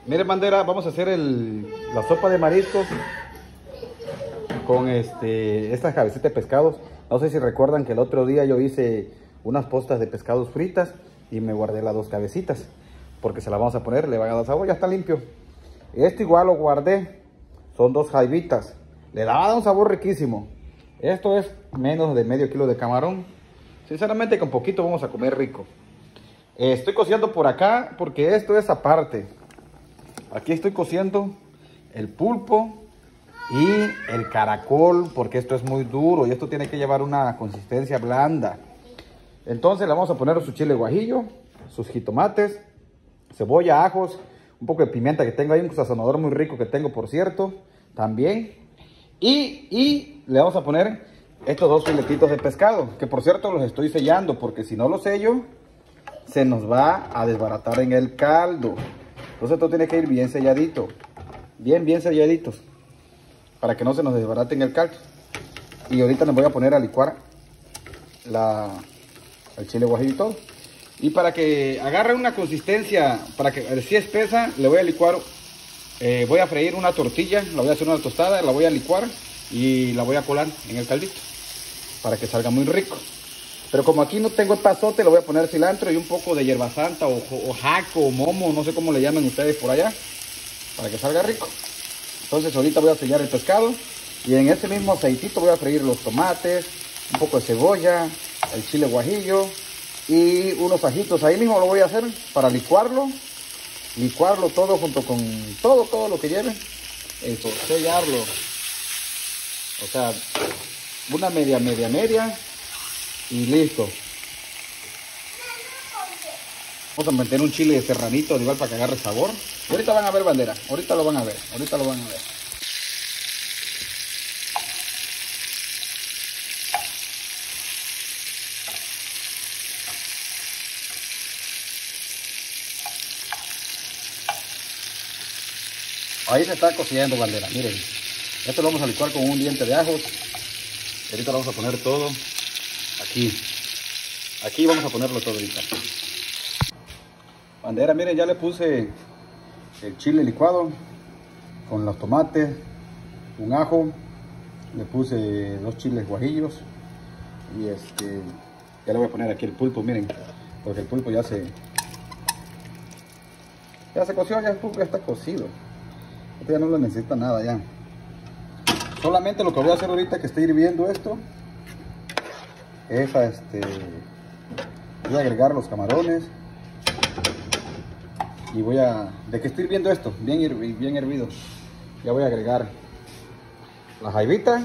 Miren, bandera, vamos a hacer la sopa de mariscos con estas cabecitas de pescados. No sé si recuerdan que el otro día yo hice unas postas de pescados fritas y me guardé las dos cabecitas porque se las vamos a poner, le van a dar sabor. Ya está limpio. Este igual lo guardé, son dos jaibitas, le va a dar un sabor riquísimo. Esto es menos de medio kilo de camarón. Sinceramente con poquito vamos a comer rico. Estoy cociendo por acá porque esto es aparte. Aquí estoy cociendo el pulpo y el caracol porque esto es muy duro y esto tiene que llevar una consistencia blanda. Entonces le vamos a poner su chile guajillo, sus jitomates, cebolla, ajos, un poco de pimienta que tengo ahí, un sazonador muy rico que tengo, por cierto, también. Y le vamos a poner estos dos filetitos de pescado, que por cierto los estoy sellando porque si no los sello se nos va a desbaratar en el caldo. Entonces esto tiene que ir bien selladito, bien selladitos, para que no se nos desbarate en el caldo. Y ahorita nos voy a poner a licuar el chile guajillo y todo. Y para que agarre una consistencia, para que si espesa, le voy a licuar, voy a freír una tortilla, la voy a hacer una tostada, la voy a licuar y la voy a colar en el caldito, para que salga muy rico. Pero como aquí no tengo epazote, le voy a poner cilantro y un poco de hierba santa o jaco o momo, no sé cómo le llaman ustedes por allá, para que salga rico. Entonces ahorita voy a sellar el pescado y en ese mismo aceitito voy a freír los tomates, un poco de cebolla, el chile guajillo y unos ajitos. Ahí mismo lo voy a hacer para licuarlo todo junto con todo lo que lleve. Eso, sellarlo. O sea, una media y listo. Vamos a meter un chile de serranito igual para que agarre sabor. Y ahorita van a ver, bandera, ahorita lo van a ver. Ahí se está cociendo, bandera, miren. Esto lo vamos a licuar con un diente de ajos. Ahorita lo vamos a poner todo aquí. Aquí vamos a ponerlo todo ahorita. Bandera, miren, ya le puse el chile licuado con los tomates, un ajo, le puse dos chiles guajillos y ya le voy a poner aquí el pulpo, miren, porque el pulpo ya se coció, ya el pulpo ya está cocido. Este ya no lo necesita nada ya. Solamente lo que voy a hacer ahorita que esté hirviendo esto es voy a agregar los camarones y de que estoy hirviendo esto bien hervido, ya voy a agregar la jaivita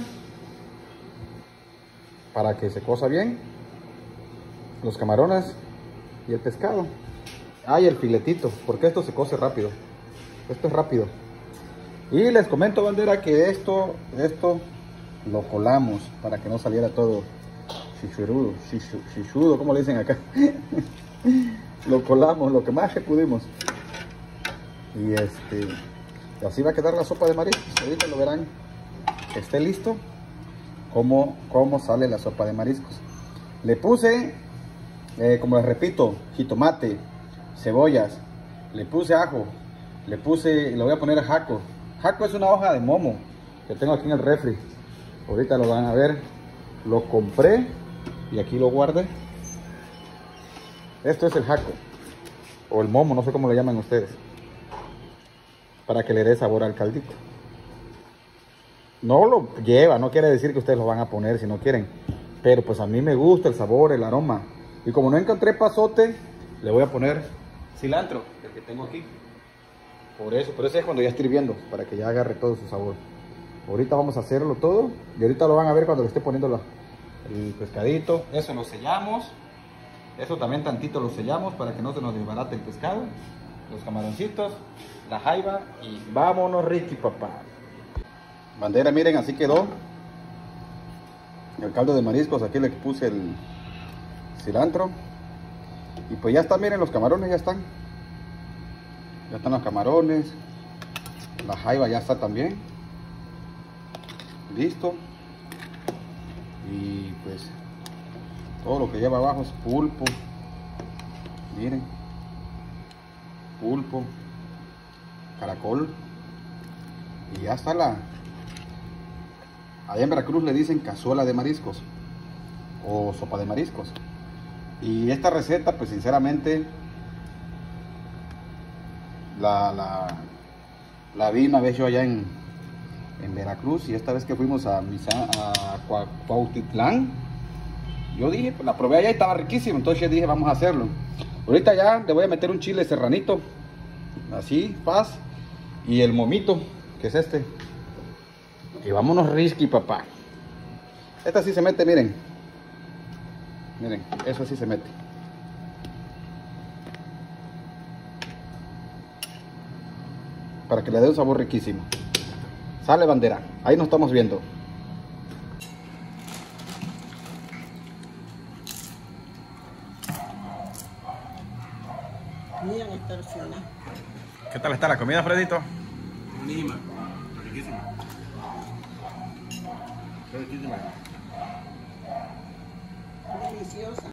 para que se cosa bien, los camarones y el pescado. Y el filetito, porque esto se cose rápido, esto es rápido. Y les comento, bandera, que esto lo colamos para que no saliera todo chichudo, como le dicen acá. Lo colamos lo que más que pudimos. Y así va a quedar la sopa de mariscos. Ahorita lo verán que esté listo cómo sale la sopa de mariscos. Le puse, como les repito, jitomate, cebollas, le puse ajo, le voy a poner jaco. Jaco es una hoja de momo que tengo aquí en el refri. Ahorita lo van a ver. Lo compré y aquí lo guardé. Esto es el jaco o el momo, no sé cómo le llaman ustedes, para que le dé sabor al caldito. No lo lleva, no quiere decir que ustedes lo van a poner si no quieren, pero pues a mí me gusta el sabor, el aroma. Y como no encontré pasote, le voy a poner cilantro, el que tengo aquí. Por eso es cuando ya esté hirviendo, para que ya agarre todo su sabor. Ahorita vamos a hacerlo todo y ahorita lo van a ver cuando le esté poniendo el pescadito. Eso lo sellamos. Eso también tantito lo sellamos para que no se nos desbarate el pescado. Los camaroncitos, la jaiba y vámonos, Ricky, papá. Bandera, miren, así quedó el caldo de mariscos. Aquí le puse el cilantro. Y pues ya está, miren, los camarones ya están. Ya están los camarones. La jaiba ya está también. Listo. Y pues todo lo que lleva abajo es pulpo. Miren. Pulpo. caracol. Y ya está la... Allá en Veracruz le dicen cazuela de mariscos o sopa de mariscos. Y esta receta, pues sinceramente, la vi una vez yo allá en Veracruz, y esta vez que fuimos a Cuautitlán, yo dije, pues la probé allá y estaba riquísimo, entonces yo dije, vamos a hacerlo. Ahorita ya le voy a meter un chile serranito, así, paz, y el momito, que es este. Y vámonos risky, papá. Esta sí se mete, miren. Miren, eso sí se mete. Para que le dé un sabor riquísimo. Sale, bandera. Ahí nos estamos viendo. Miren esta versión. ¿Qué tal está la comida, Fredito? Buenísima, riquísima. Riquísima. Deliciosa.